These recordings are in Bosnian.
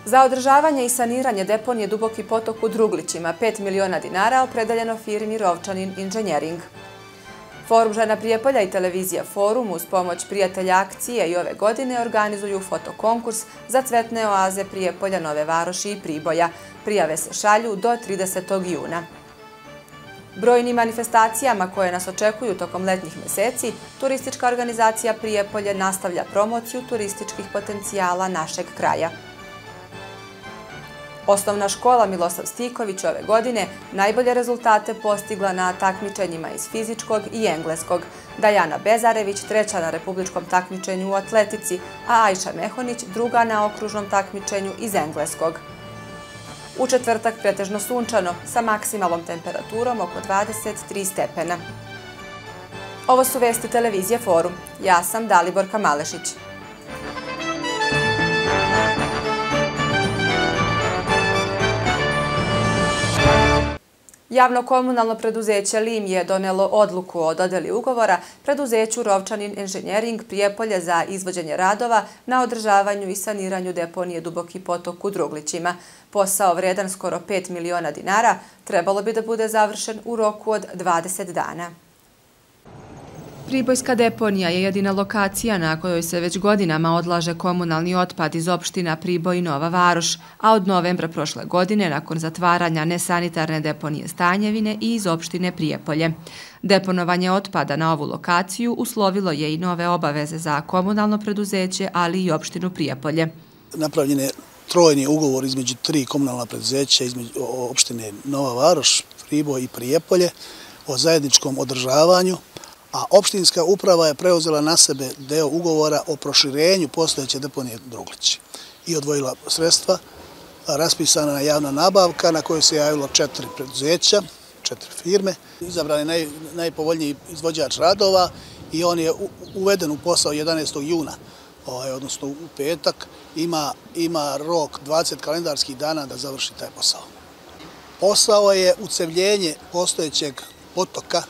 Za održavanje i saniranje deponije Duboki potok u Druglićima 5 miliona dinara opredeljeno firmi Rovčanin Inženjering. Forum žena Prijepolja i televizija Forum uz pomoć prijatelja akcije i ove godine organizuju fotokonkurs za cvetne oaze Prijepolja, Nove Varoši i Priboja. Prijave se šalju do 30. juna. Brojnim manifestacijama koje nas očekuju tokom letnjih meseci, turistička organizacija Prijepolje nastavlja promociju turističkih potencijala našeg kraja. Osnovna škola Milosav Stiković ove godine najbolje rezultate postigla na takmičenjima iz fizičkog i engleskog. Dajana Bezarević treća na republičkom takmičenju u atletici, a Ajša Mehonić druga na okružnom takmičenju iz engleskog. U četvrtak pretežno sunčano sa maksimalnom temperaturom oko 23 stepena. Ovo su vesti televizije Forum. Ja sam Daliborka Malešić. Javno-komunalno preduzeće LIM je donelo odluku o dodeli ugovora preduzeću Rovčanin Inženjering Prijepolje za izvođenje radova na održavanju i saniranju deponije Duboki potok u Druglićima. Posao vredan skoro 5 miliona dinara trebalo bi da bude završen u roku od 20 dana. Pribojska deponija je jedina lokacija na kojoj se već godinama odlaže komunalni otpad iz opština Priboj i Nova Varoš, a od novembra prošle godine, nakon zatvaranja nesanitarne deponije Stanjevine i iz opštine Prijepolje. Deponovanje otpada na ovu lokaciju uslovilo je i nove obaveze za komunalno preduzeće, ali i opštinu Prijepolje. Napravljen je trojni ugovor između 3 komunalna preduzeća, između opštine Nova Varoš, Priboj i Prijepolje o zajedničkom održavanju, a opštinska uprava je preuzela na sebe deo ugovora o proširenju postojeće deponije Druglići i odvojila sredstva. Raspisana je javna nabavka na kojoj se javilo 4 preduzeća, 4 firme. Izabran je najpovoljniji izvođač radova i on je uveden u posao 11. juna, odnosno u petak. Ima rok 20 kalendarskih dana da završi taj posao. Posao je ucevljenje postojećeg potoka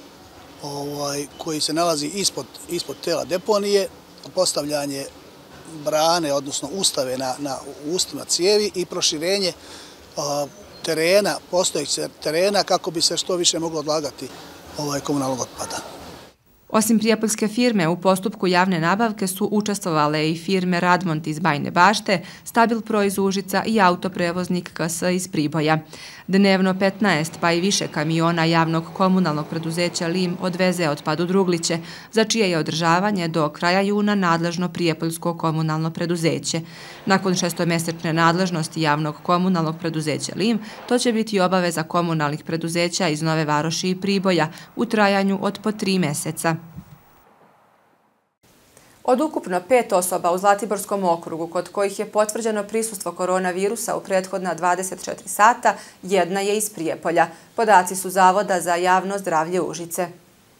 koji se nalazi ispod tela deponije, postavljanje brane, odnosno ustave na ustima cijevi i proširenje terena, postojećeg terena kako bi se što više moglo odlagati komunalnog otpada. Osim prijepoljske firme, u postupku javne nabavke su učestvovale i firme Radmont iz Bajne Bašte, Stabil Pro iz Užica i autoprevoznik KS iz Priboja. Dnevno 15 pa i više kamiona javnog komunalnog preduzeća LIM odveze otpad u Drugliće, za čije je održavanje do kraja juna nadležno Prijepoljsko komunalno preduzeće. Nakon šestomesečne nadležnosti javnog komunalnog preduzeća LIM, to će biti obaveza komunalnih preduzeća iz Nove Varoši i Priboja u trajanju od po 3 meseca. Od ukupno 5 osoba u Zlatiborskom okrugu kod kojih je potvrđeno prisustvo koronavirusa u prethodna 24 sata, jedna je iz Prijepolja. Podaci su Zavoda za javno zdravlje Užice.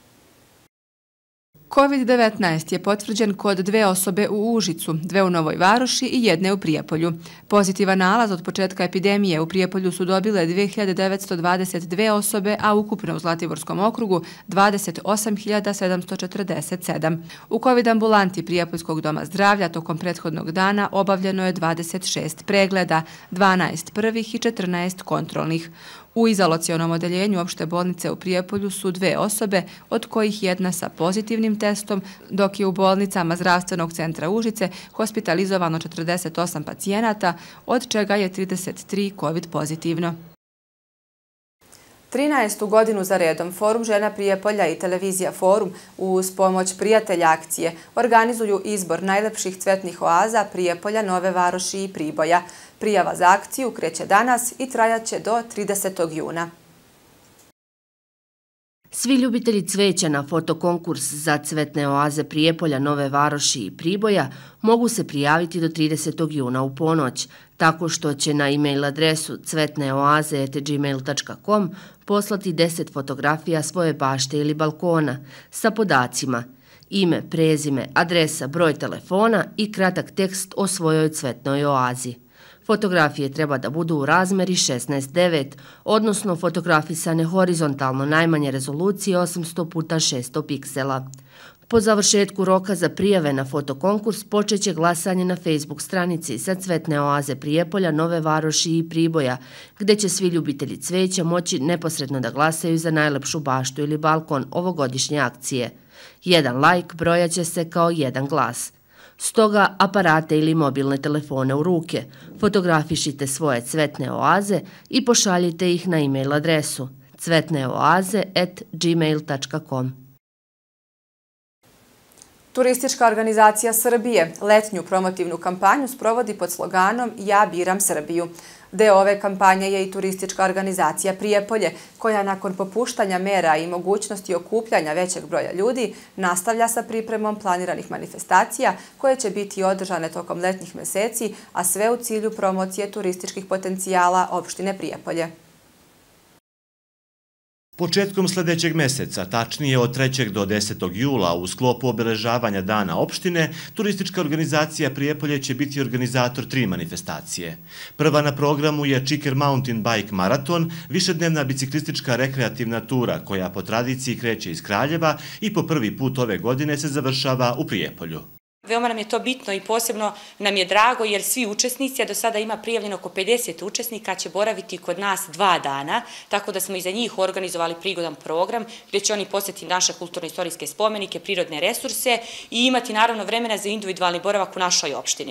COVID-19 je potvrđen kod 2 osobe u Užicu, 2 u Novoj Varoši i 1 u Prijepolju. Pozitivan nalaz od početka epidemije u Prijepolju su dobile 2922 osobe, a ukupno u Zlatiborskom okrugu 28.747. U COVID ambulanti Prijepoljskog doma zdravlja tokom prethodnog dana obavljeno je 26 pregleda, 12 prvih i 14 kontrolnih. U izolacionom odeljenju opšte bolnice u Prijepolju su 2 osobe, od kojih jedna sa pozitivnim testom, dok je u bolnicama Zdravstvenog centra Užice hospitalizovano 48 pacijenata, od čega je 33 COVID pozitivno. 13. godinu za redom Forum žena Prijepolja i televizija Forum uz pomoć prijatelja akcije organizuju izbor najlepših cvetnih oaza Prijepolja, Nove Varoši i Priboja. Prijava za akciju kreće danas i trajaće do 30. juna. Svi ljubitelji cveća na fotokonkurs za cvetne oaze Prijepolja, Nove Varoši i Priboja mogu se prijaviti do 30. juna u ponoć, tako što će na e-mail adresu cvetneoaze@gmail.com poslati 10 fotografija svoje bašte ili balkona sa podacima ime, prezime, adresa, broj telefona i kratak tekst o svojoj cvetnoj oazi. Fotografije treba da budu u razmeri 16:9, odnosno fotografisane horizontalno najmanje rezolucije 800 x 600 piksela. Po završetku roka za prijave na fotokonkurs počeće glasanje na Facebook stranici sa Cvetne oaze Prijepolja, Nove Varoši i Priboja, gde će svi ljubitelji cveća moći neposredno da glasaju za najlepšu baštu ili balkon ovogodišnje akcije. Jedan lajk brojaće se kao jedan glas. Stoga aparate ili mobilne telefone u ruke, fotografišite svoje cvetne oaze i pošaljite ih na e-mail adresu cvetneoaze@gmail.com. Turistička organizacija Srbije letnju promotivnu kampanju sprovodi pod sloganom Ja biram Srbiju. Deo ove kampanje je i turistička organizacija Prijepolje, koja nakon popuštanja mera i mogućnosti okupljanja većeg broja ljudi nastavlja sa pripremom planiranih manifestacija koje će biti održane tokom letnjih meseci, a sve u cilju promocije turističkih potencijala opštine Prijepolje. Početkom sljedećeg meseca, tačnije od 3. do 10. jula, u sklopu obeležavanja Dana opštine, turistička organizacija Prijepolje će biti organizator 3 manifestacije. Prva na programu je Chiker Mountain Bike Marathon, višednevna biciklistička rekreativna tura koja po tradiciji kreće iz Kraljeva i po prvi put ove godine se završava u Prijepolju. Veoma nam je to bitno i posebno nam je drago jer svi učesnici, a do sada ima prijavljeno oko 50 učesnika, će boraviti kod nas 2 dana, tako da smo i za njih organizovali prigodan program gdje će oni posjetiti naše kulturno-istorijske spomenike, prirodne resurse i imati naravno vremena za individualni boravak u našoj opštini.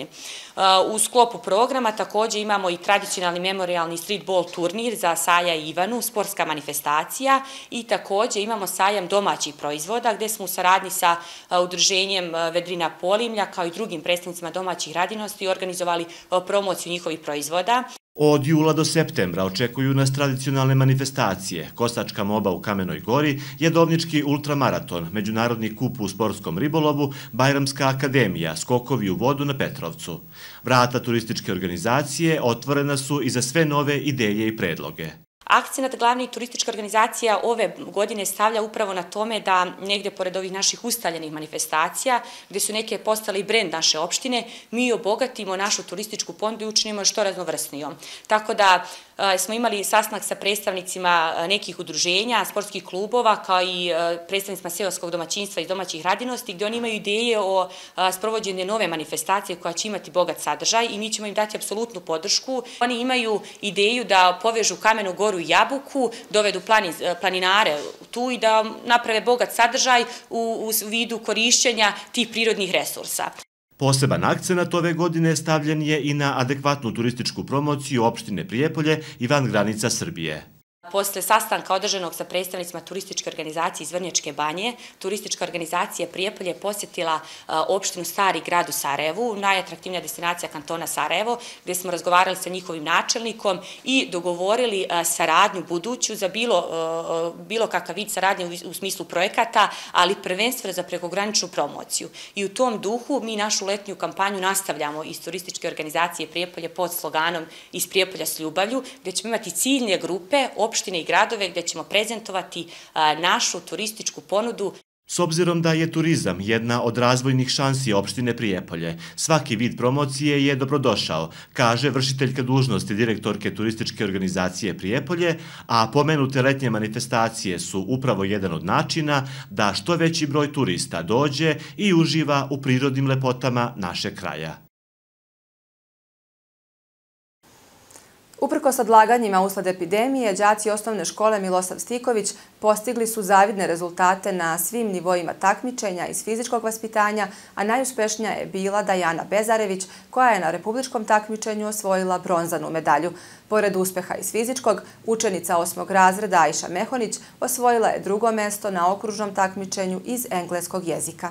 U sklopu programa također imamo i tradicionalni memorialni streetball turnir za Saja i Ivanu, sportska manifestacija i također imamo sajam domaćih proizvoda gdje smo u saradnji sa udruženjem Vedrina Polimlja kao i drugim predstavnicima domaćih radinosti organizovali promociju njihovih proizvoda. Od jula do septembra očekuju nas tradicionalne manifestacije, Kosačka moba u Kamenoj Gori, Jedovnički ultramaraton, Međunarodni kup u sportskom ribolovu, Bajramska akademija, skokovi u vodu na Petrovcu. Vrata turističke organizacije otvorena su i za sve nove ideje i predloge. Akcenat glavnih turistička organizacija ove godine stavlja upravo na tome da negdje pored ovih naših ustaljenih manifestacija, gdje su neke postale i brend naše opštine, mi obogatimo našu turističku ponudu i učinimo što raznovrsnijom. Tako da smo imali sastanak sa predstavnicima nekih udruženja, sportskih klubova, kao i predstavnicima seoskog domaćinstva i domaćih radinosti, gdje oni imaju ideje o sprovođenju nove manifestacije koja će imati bogat sadržaj i mi ćemo im dati apsolutnu podršku. Oni imaju ideju da povežu Kamenu Goru i Jabuku, dovedu planinare tu i da naprave bogat sadržaj u vidu korišćenja tih prirodnih resursa. Poseban akcenat ove godine stavljen je i na adekvatnu turističku promociju opštine Prijepolje i van granica Srbije. Posle sastanka održanog sa predstavnicima turističke organizacije iz Vrnjačke banje, turistička organizacija Prijepolje posjetila opštinu Stari grad u Sarajevu, najatraktivnija destinacija kantona Sarajevo, gdje smo razgovarali sa njihovim načelnikom i dogovorili saradnju buduću za bilo kakav vid saradnje u smislu projekata, ali prvenstveno za prekograničnu promociju. I u tom duhu mi našu letnju kampanju nastavljamo iz turističke organizacije Prijepolje pod sloganom Iz Prijepolja s ljubavlju, gdje ćemo imati ciljne grupe, opštine i gradove gdje ćemo prezentovati našu turističku ponudu. S obzirom da je turizam jedna od razvojnih šansi opštine Prijepolje, svaki vid promocije je dobrodošao, kaže vršiteljka dužnosti direktorke turističke organizacije Prijepolje, a pomenute letnje manifestacije su upravo jedan od načina da što veći broj turista dođe i uživa u prirodnim lepotama našeg kraja. Uprkos odlaganjima usled epidemije, đaci osnovne škole Milosav Stiković postigli su zavidne rezultate na svim nivoima takmičenja iz fizičkog vaspitanja, a najuspešnija je bila Dajana Bezarević, koja je na republičkom takmičenju osvojila bronzanu medalju. Pored uspeha iz fizičkog, učenica 8. razreda Ajša Mehonić osvojila je 2. mesto na okružnom takmičenju iz engleskog jezika.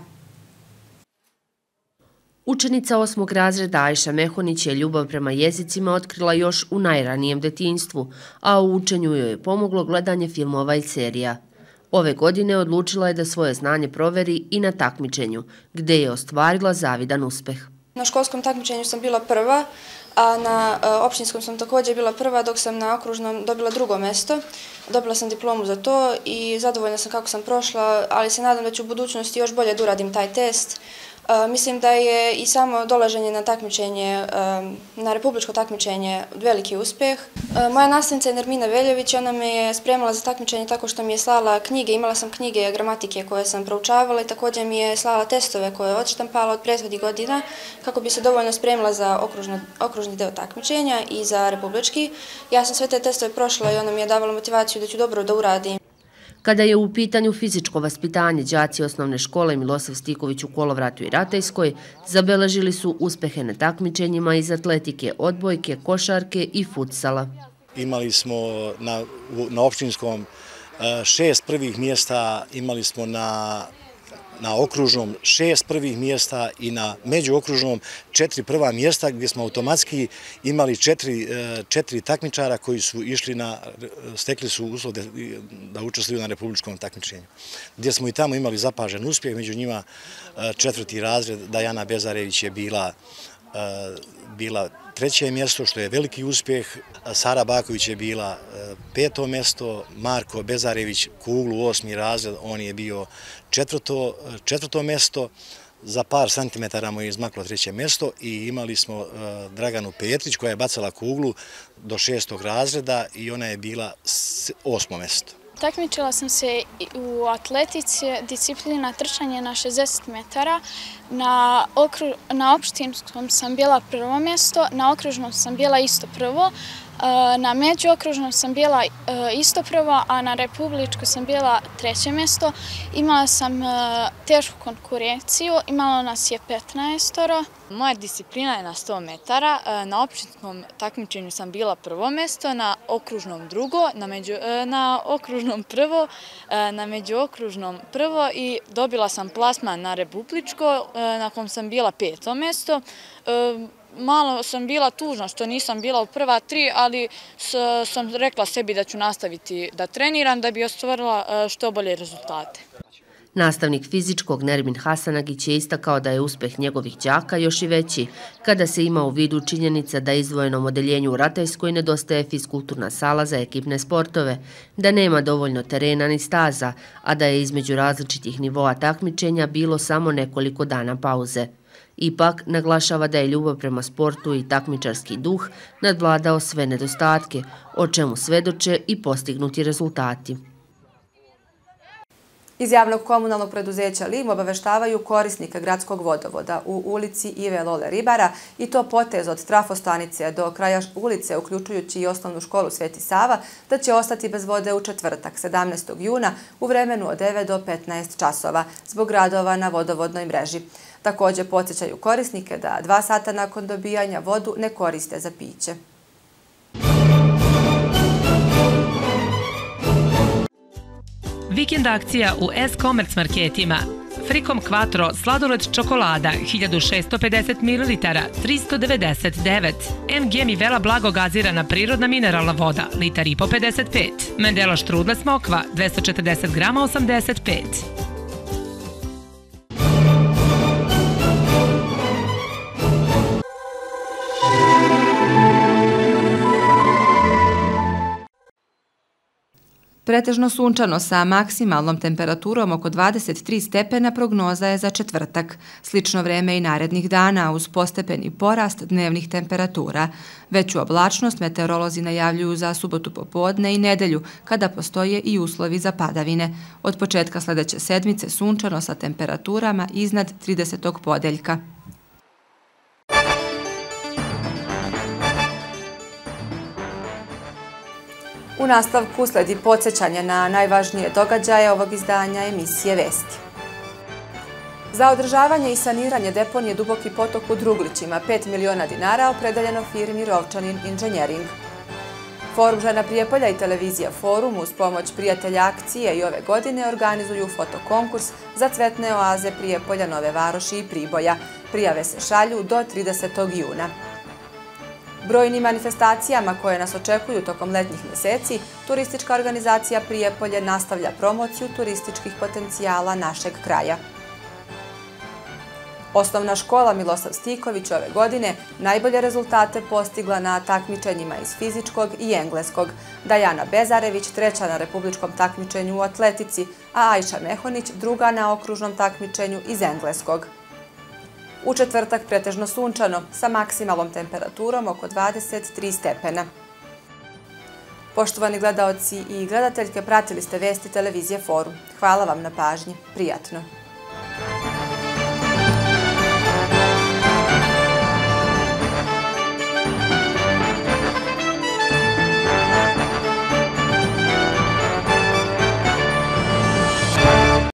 Učenica 8. razreda Ajša Mehonić je ljubav prema jezicima otkrila još u najranijem detinjstvu, a u učenju joj je pomoglo gledanje filmova i serija. Ove godine odlučila je da svoje znanje proveri i na takmičenju, gde je ostvarila zavidan uspeh. Na školskom takmičenju sam bila prva, a na opštinskom sam također bila prva, dok sam na okružnom dobila 2. mesto. Dobila sam diplomu za to i zadovoljna sam kako sam prošla, ali se nadam da ću u budućnosti još bolje da uradim taj test. Mislim da je i samo dolaženje na takmičenje, na republičko takmičenje veliki uspjeh. Moja nastavnica je Nermina Veljović, ona me je spremala za takmičenje tako što mi je slala knjige, imala sam knjige gramatike koje sam proučavala i također mi je slala testove koje je odštampala od prethodnih godina kako bi se dovoljno spremila za okružni deo takmičenja i za republički. Ja sam sve te testove prošla i ona mi je davala motivaciju da ću dobro da uradim. Kada je u pitanju fizičko vaspitanje, đaci osnovne škole Milosav Stiković u Kolovratu i Ratajskoj zabeležili su uspehe na takmičenjima iz atletike, odbojke, košarke i futsala. Imali smo na opštinskom 6 prvih mjesta, imali smo na okružnom 6 prvih mjesta i na međuokružnom 4 prva mjesta gdje smo automatski imali 4 takmičara koji su išli stekli su uslov da učestvuju na republičkom takmičenju. Gdje smo i tamo imali zapažen uspjeh, među njima 4. razred Dajana Bezarević je bila 3. mjesto, što je veliki uspjeh. Sara Baković je bila 5. mjesto, Marko Bezarević Kuglu 8. razred, on je bio 4. mjesto. Za par santimetara mu je izmaklo 3. mjesto i imali smo Draganu Petrić koja je bacala kuglu do 6. razreda i ona je bila 8. mjesto. Takmičila sam se u atletici, disciplina trčanje na 60 metara. Na opštinskom sam bila 1. mjesto, na okružnom sam bila isto prvo, na međuokružnom sam bila isto prvo, a na republičku sam bila 3. mjesto. Imala sam tešku konkurenciju, imalo nas je 15. Moja disciplina je na 100 metara, na opštinskom takmičenju sam bila 1. mjesto, na okružnom 2., na okružnom 1., na međuokružnom 1. i dobila sam plasman na republičko, na kom sam bila 5. mjesto. Malo sam bila tužna što nisam bila u prva 3, ali sam rekla sebi da ću nastaviti da treniram da bi ostvarila što bolje rezultate. Nastavnik fizičkog Nermin Hasanagić je istakao da je uspeh njegovih đaka još i veći kada se ima u vidu činjenica da izdvojenom odeljenju u Ratajskoj nedostaje fiskulturna sala za ekipne sportove, da nema dovoljno terena ni staza, a da je između različitih nivoa takmičenja bilo samo nekoliko dana pauze. Ipak, naglašava da je ljubav prema sportu i takmičarski duh nadvladao sve nedostatke, o čemu svedoče i postignuti rezultati. Iz javnog komunalnog preduzeća Lim obaveštavaju korisnika gradskog vodovoda u ulici Ive Lole Ribara i to potez od trafostanice do kraja ulice, uključujući i osnovnu školu Sveti Sava, da će ostati bez vode u četvrtak, 17. juna, u vremenu od 9 do 15 časova, zbog radova na vodovodnoj mreži. Također podsjećaju korisnike da 2 sata nakon dobijanja vodu ne koriste za piće. Vikend akcija u S-Commerce marketima. Frikom Quattro sladoled čokolada 1650 ml 399. MG Mivela blago gazirana prirodna mineralna voda litar i po 55. Mendela štrudle smokva 240 grama 85. Pretežno sunčano sa maksimalnom temperaturom oko 23 stepena prognoza je za četvrtak. Slično vreme i narednih dana uz postepeni porast dnevnih temperatura. Veću oblačnost meteorolozi najavljuju za subotu popodne i nedelju, kada postoje i uslovi za padavine. Od početka sljedeće sedmice sunčano sa temperaturama iznad 30. podeljka. U nastavku sledi podsjećanje na najvažnije događaje ovog izdanja emisije Vesti. Za održavanje i saniranje deponije Duboki potok u Druglićima 5 miliona dinara opredeljeno firmi Rovčanin Inženjering. Forum Žena Prijepolja i televizija Forum uz pomoć prijatelja akcije i ove godine organizuju fotokonkurs za cvetne oaze Prijepolja, Nove Varoši i Priboja. Prijave se šalju do 30. juna. Brojnim manifestacijama koje nas očekuju tokom letnjih mjeseci, turistička organizacija Prijepolje nastavlja promociju turističkih potencijala našeg kraja. Osnovna škola Milosav Stiković ove godine najbolje rezultate postigla na takmičenjima iz fizičkog i engleskog. Dajana Bezarević 3. na republičkom takmičenju u atletici, a Ajša Mehonić 2. na okružnom takmičenju iz engleskog. U četvrtak pretežno sunčano, sa maksimalnom temperaturom oko 23 stepena. Poštovani gledaoci i gledateljke, pratili ste vesti televizije Forum. Hvala vam na pažnji. Prijatno.